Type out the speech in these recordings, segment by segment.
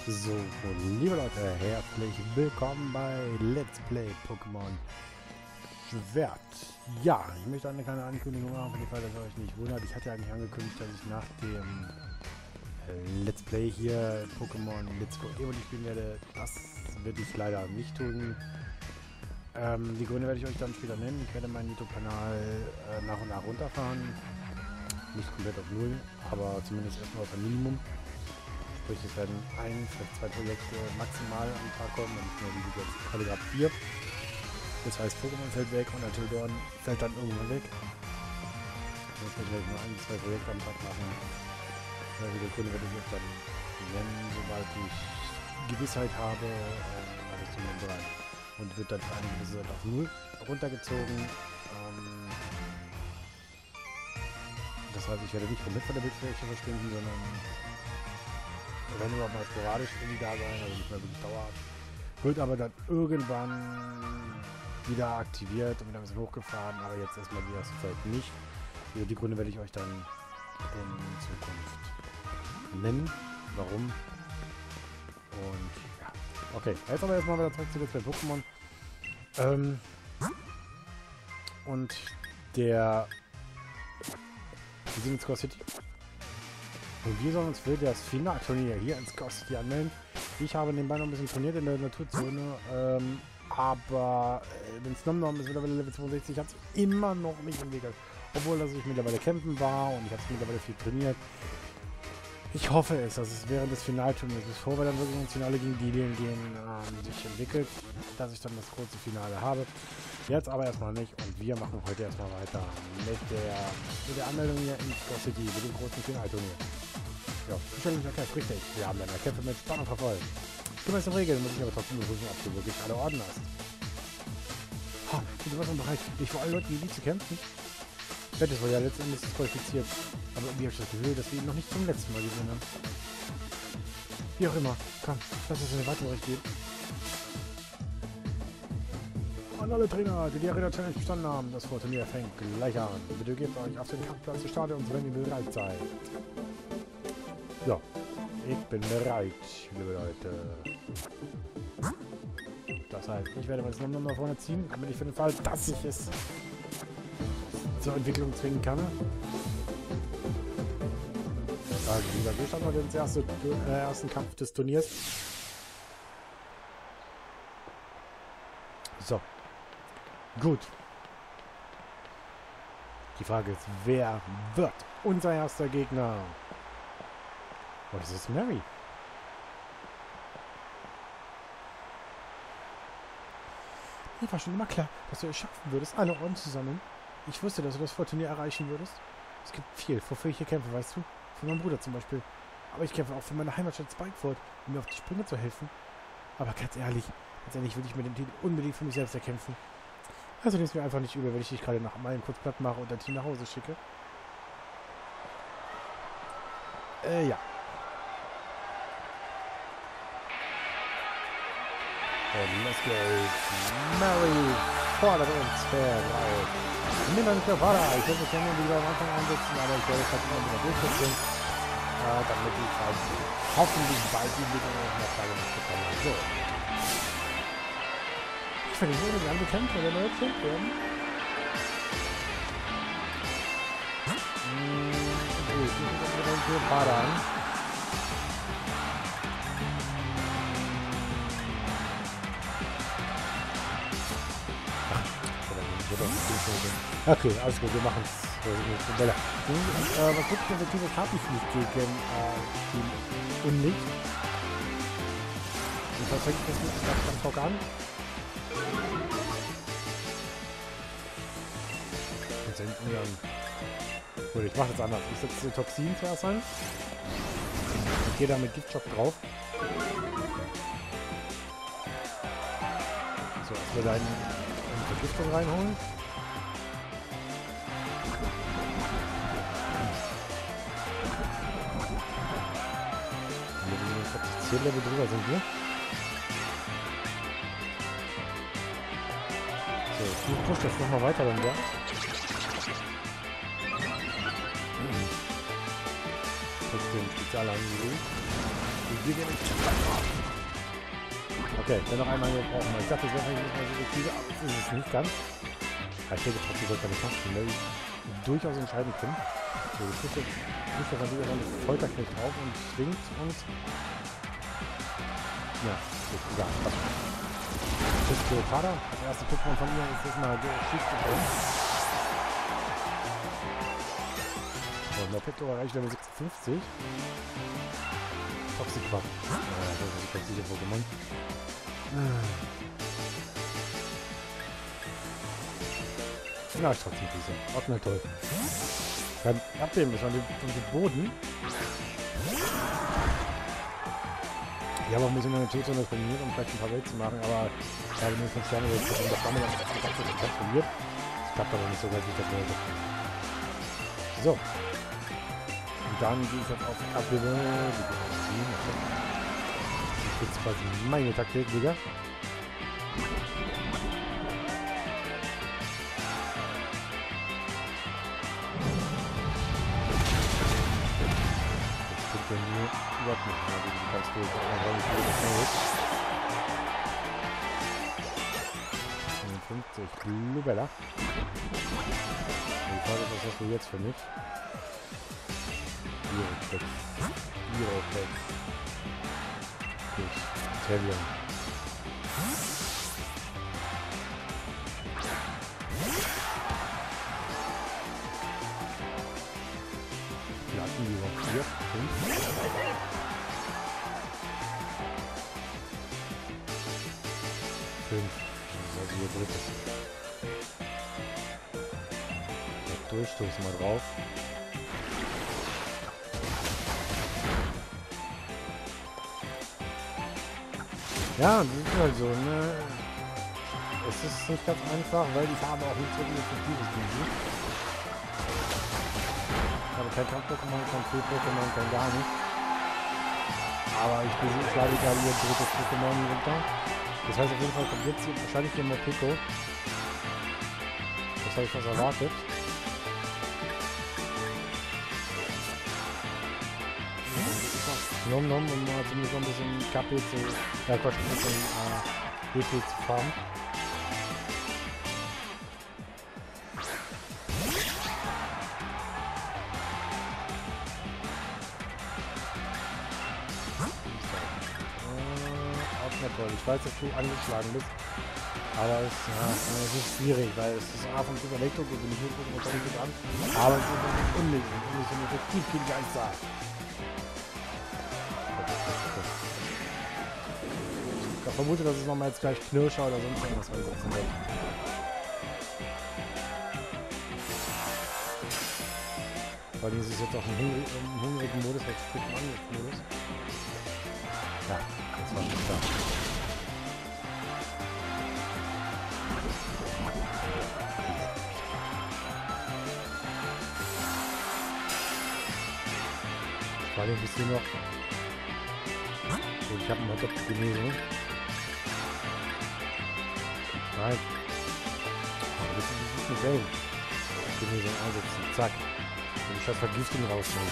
So, liebe Leute, herzlich willkommen bei Let's Play Pokémon Schwert. Ja, ich möchte eine kleine Ankündigung machen, für den Fall, dass ihr euch nicht wundert. Ich hatte ja eigentlich angekündigt, dass ich nach dem Let's Play hier Pokémon Let's Go Evoli spielen werde. Das werde ich leider nicht tun. Die Gründe werde ich euch dann später nennen. Ich werde meinen YouTube-Kanal nach und nach runterfahren. Nicht komplett auf Null, aber zumindest erstmal auf ein Minimum. Sprich, es werden vielleicht zwei Projekte maximal am Tag kommen, und nicht nur wie jetzt gerade gerade 4. Das heißt, Pokémon fällt weg und Until Dawn fällt dann irgendwann weg. Deswegen werde ich nur 1, 2 Projekte am Tag machen. Wie der Kunde werde ich euch dann nennen, sobald ich Gewissheit habe, was ich zum bereit. Und wird dann für eine gewisse Zeit auf 0 runtergezogen. Das heißt, ich werde nicht komplett von der Bildfläche verschwinden, sondern wenn überhaupt mal sporadisch irgendwie da sein, also nicht mehr wirklich dauerhaft. Wird aber dann irgendwann wieder aktiviert und wieder ein bisschen hochgefahren, aber jetzt erstmal die erste Zeit nicht. Über die Gründe werde ich euch dann in Zukunft nennen. Warum? Und ja. Okay, jetzt aber erstmal wieder zurück zu den 2 Pokémon. Und wir sind in Score City. Und wir sollen uns für das Finalturnier hier in Score City anmelden. Ich habe nebenbei noch ein bisschen trainiert in der Naturzone, aber den Snomnom ist mittlerweile Level 62, hat es immer noch nicht entwickelt. Obwohl, dass ich mittlerweile campen war und ich habe es mittlerweile viel trainiert. Ich hoffe es, dass es während des Finalturniers, bevor wir dann wirklich ins Finale gegen Dillion gehen, sich entwickelt, dass ich dann das große Finale habe. Jetzt aber erstmal nicht, und wir machen heute erstmal weiter mit der Anmeldung hier in Score City, mit dem großen Finalturnier. Ja, verständlich erkämpft, richtig. Wir haben deine Kämpfe mit Spannung verfolgt. Gemäß den Regeln muss ich aber trotzdem überprüfen, ob du wirklich alle Orden hast. Ha, du warst bereit, dich vor allen Leuten wie die zu kämpfen? Das war ja letztendlich qualifiziert. Aber irgendwie habe ich das Gefühl, dass wir ihn noch nicht zum letzten Mal gesehen haben. Wie auch immer. Komm, lass uns eine weitere geben. An alle Trainer, die Arena Challenge bestanden haben, das Turnier fängt gleich an. Bitte gebt euch auf den Kampfplatz des Stadions, wenn ihr bereit seid. Ja, ich bin bereit, liebe Leute. Das heißt, ich werde mein Nummer nach vorne ziehen, damit ich für den Fall, dass ich es zur Entwicklung zwingen kann. Also, wie gesagt, wir starten heute ins ersten Kampf des Turniers. So. Gut. Die Frage ist, wer wird unser erster Gegner? Oh, das ist Mary. Mir war schon immer klar, dass du es schaffen würdest, alle Orden zu sammeln. Ich wusste, dass du das Turnier erreichen würdest. Es gibt viel, wofür ich hier kämpfe, weißt du? Für meinen Bruder zum Beispiel. Aber ich kämpfe auch für meine Heimatstadt Spikeford, um mir auf die Sprünge zu helfen. Aber ganz ehrlich würde ich mir den Titel unbedingt für mich selbst erkämpfen. Also nimm's mir einfach nicht übel, wenn ich dich gerade nach Meilen kurz platt mache und dein Team nach Hause schicke. Ja. Und los geht's. Mary fordert uns heraus. Nimm einen Körper. Ich werde es ja nur wieder am Anfang einsetzen, aber ich werde es halt immer wieder durchsetzen. Damit ich halt hoffentlich bald die Entwicklung auch noch Frage nicht bekomme. So. Ich finde, ich würde gerne bekämpft oder neu erzählt werden. Okay, ich muss jetzt wieder den Körper an. Okay, alles gut, wir machen es. Was gibt es für viele Kartenpflicht gegen Team Unlicht? Und was fängt das mit ganz Bock an? Jetzt hinten dann. Gut, ich mache das anders. Ich setze den Toxin zuerst ein. Und gehe da mit Giftschock drauf. So, dass wir da eine Vergiftung reinholen. Level drüber sind wir. So, ich push das nochmal weiter, wenn wir. Trotzdem Spezialangebot. Hier geht nicht. Okay, dann noch einmal hier brauchen wir. Ich dachte, das wäre eigentlich nicht mal so liquide, aber das ist es nicht ganz. Ich denke trotzdem, sollte eine Kampfspiele durchaus entscheiden können. So, jetzt kriegt er natürlich auch eine Folterknecht drauf und schwingt uns. Ja, gut, egal. Das ist Cleopatra. Das erste Pokémon von ihr ist jetzt mal schief gekommen. So, Mepetto erreicht Level 56. Toxiquack. Das ist ein toxische Pokémon. Ja, ich trotzdem diese. Auch nicht toll. Beim Abnehmen ist von dem Boden. Ich habe auch ein bisschen eine Todzone trainiert, um vielleicht ein paar Welt zu machen, aber ich habe nur 5 Sterne Welt und das damit transformiert. Das klappt aber nicht so, als ich das wollte. So. Und dann gehe ich jetzt auf Ablevel. Das ist jetzt quasi meine Taktik, Digga. Wenn du überhaupt nicht mehr gegen die kannst du jetzt auch nicht wieder schnell. 55 Blubella. Die Frage ist, was hast du jetzt für mich? Iroflex. Gut. Italian. Platten, die noch 4, 5. Also hier drittes. Durchstoß mal drauf. Ja, das ist halt so, ne? Es ist nicht ganz einfach, weil ich habe auch nicht so viel Effektives gegen sie. Ich habe kein Kampf-Pokémon, kein Free-Pokémon, kein gar nicht. Aber ich schlage gerade ihr drittes Pokémon runter. Das heißt, auf jeden Fall kommt jetzt wahrscheinlich hier mal Pico. Das habe ich fast erwartet. Nom, um mal zumindest noch ein bisschen KP zu, ja Quatsch, ein bisschen BP zu farmen. Auch nicht toll. Ich weiß, dass du angeschlagen bist. Aber es ist schwierig, weil es ist A vom Super Elektro, bin ich nicht gut an. Aber es ist unnötig und nicht so effektiv wie die Geister. Ich vermute, dass es nochmal jetzt gleich Knirscher oder sonst irgendwas einsetzen wird. Vor allem ist es jetzt auch im hungrigen Modus, als strikten Angriffsmodus. Ja, jetzt war schon da. Vor allem bist du noch. Gut, ich habe einen Hotdog-Genesung. Nein. Aber das ist eine Welt. Genesung einsetzen. Zack. Und ich das Vergiftung rausnehmen.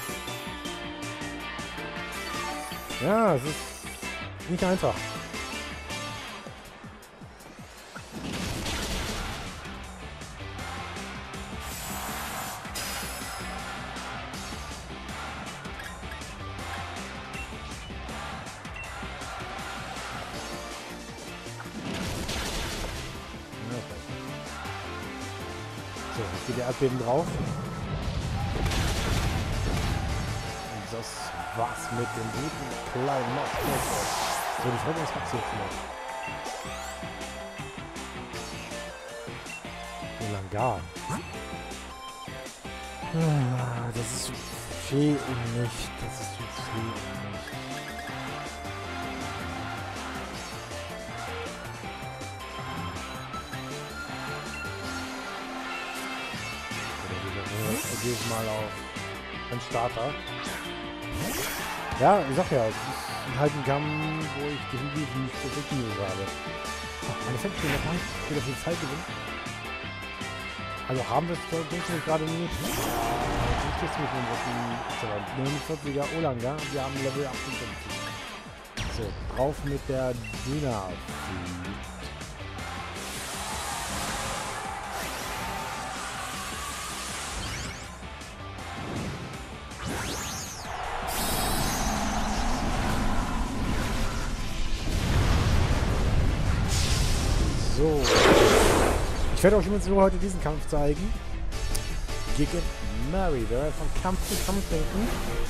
Ja, es ist nicht einfach. So, jetzt geht der Erdbeben drauf. Und das war's mit dem guten kleinen Mod. So, die Frage ist, was jetzt noch? Langar. Das ist Fee und nicht. Das ist jetzt Fee und nicht. Jedes Mal auf einen Starter. Ja, ich sag ja, es ist halt ein Kamm, wo ich definitiv nicht so viel habe. Meine Fenster in der Hand, wieder viel Zeit gewinnen. Also haben wir es nämlich gerade nicht. Ich jetzt mit dem 49er Olanga, wir haben Level 58. So, drauf mit der Dina. So. Ich werde euch übrigens nur heute diesen Kampf zeigen. Gegen Mary. Wir werden von Kampf zu Kampf denken.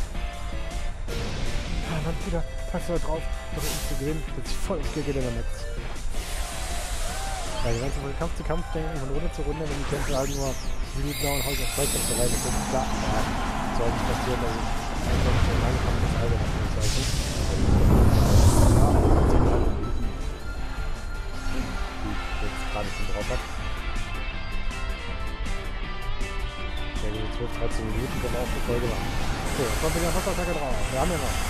Ah, man wieder tagsüber drauf, noch um zu gewinnen. Das ist voll auf Gegen der Netz. Ja, die ganze von Kampf zu Kampf denken, von Runde zu Runde, wenn die Kämpfe halt nur Minuten dauern, habe ich auch Zweikampf bereit. Das ist klar. Ja, soll nicht passieren, dass ich einfach so lange Kampf des Alben anzeichnen. Gerade schon drauf hat. Ja, die 12, 13 Minuten können wir auch eine Folge machen. So, jetzt kommt wieder Wasserattacke drauf. Wir haben ja noch.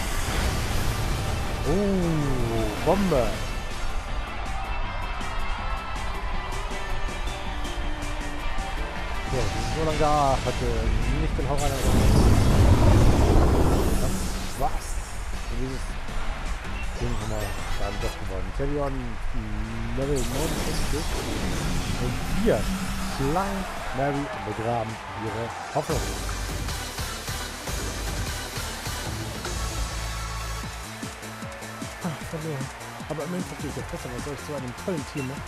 Bombe. So, die ist so lange da. Hatte nicht den Horror. Das war's. Und dieses Ding haben wir gerade doch gewonnen. Tellion Level 69 und wir schlagen Mary und begraben ihre Hoffnung. Verloren. Aber immerhin verstehe ich das besser, was soll ich zu einem tollen Team machen.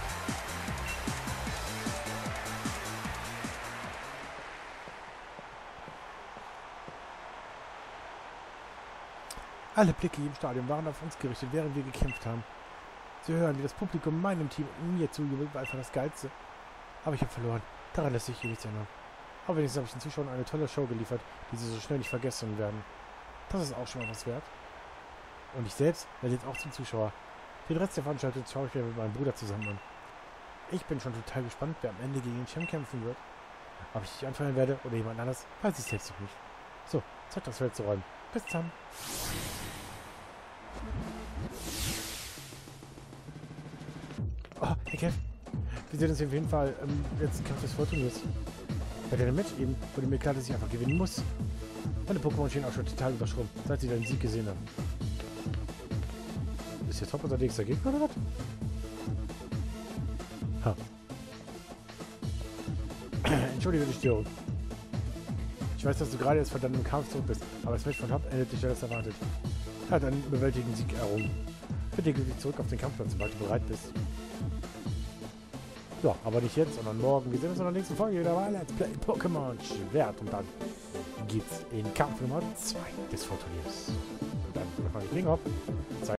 Alle Blicke im Stadion waren auf uns gerichtet, während wir gekämpft haben. Sie hören, wie das Publikum meinem Team und mir zujubelt, war einfach das Geilste. Aber ich habe verloren. Daran lässt sich hier nichts ändern. Aber wenigstens habe ich den Zuschauern eine tolle Show geliefert, die sie so schnell nicht vergessen werden. Das ist auch schon mal was wert. Und ich selbst werde jetzt auch zum Zuschauer. Den Rest der Veranstaltung schaue ich mir mit meinem Bruder zusammen an. Ich bin schon total gespannt, wer am Ende gegen den Champ kämpfen wird. Ob ich dich anfeuern werde oder jemand anderes, weiß ich selbst noch nicht. So, Zeit das Feld zu räumen. Bis dann. Oh, hey Kev. Wir sehen uns auf jeden Fall im letzten Kampf des Vorturniers. Bei der Match eben wurde mir klar, dass ich einfach gewinnen muss. Meine Pokémon stehen auch schon total überschrumpft, seit sie deinen Sieg gesehen haben. Ist hier top unterwegs der Gegner oder was? Ha. Entschuldige die Störung. Ich weiß, dass du gerade jetzt von deinem Kampf zurück bist, aber das Match von Hub endet dich als erwartet. Er hat einen bewältigenden Sieg errungen. Bitte geh dich zurück auf den Kampfplatz, sobald du bereit bist. Ja, aber nicht jetzt, sondern morgen. Wir sehen uns in der nächsten Folge wieder bei Let's Play Pokémon Schwert. Und dann geht's in Kampf Nummer 2 des Vorturniers. Und dann nochmal Ring Hop.